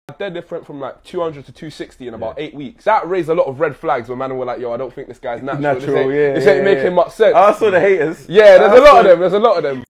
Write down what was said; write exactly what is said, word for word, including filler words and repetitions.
Dead different from like two hundred to two sixty in about yeah. eight weeks. That raised a lot of red flags when man were like, yo, I don't think this guy's natural. Natural, this ain't, yeah. this yeah, ain't yeah. making much sense. I saw the haters. Yeah, there's I a lot saw of them. There's a lot of them.